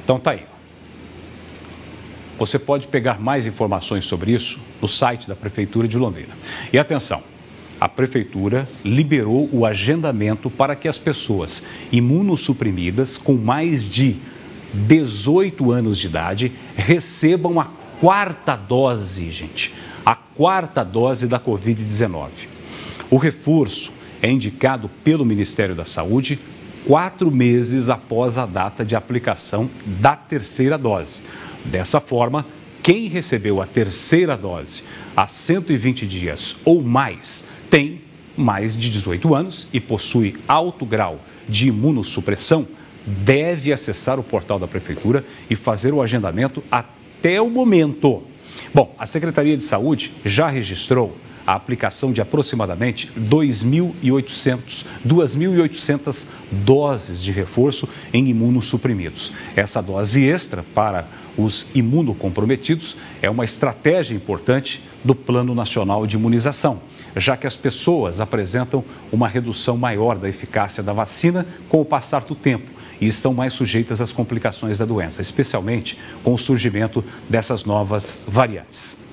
Então tá aí. Você pode pegar mais informações sobre isso no site da Prefeitura de Londrina. E atenção, a Prefeitura liberou o agendamento para que as pessoas imunossuprimidas com mais de 18 anos de idade recebam a quarta dose, gente. A quarta dose da Covid-19. O reforço é indicado pelo Ministério da Saúde 4 meses após a data de aplicação da terceira dose. Dessa forma, quem recebeu a terceira dose há 120 dias ou mais tem mais de 18 anos e possui alto grau de imunossupressão, deve acessar o portal da Prefeitura e fazer o agendamento até o momento. Bom, a Secretaria de Saúde já registrou a aplicação de aproximadamente 2.800 doses de reforço em imunossuprimidos. Essa dose extra para os imunocomprometidos é uma estratégia importante do Plano Nacional de Imunização, já que as pessoas apresentam uma redução maior da eficácia da vacina com o passar do tempo e estão mais sujeitas às complicações da doença, especialmente com o surgimento dessas novas variantes.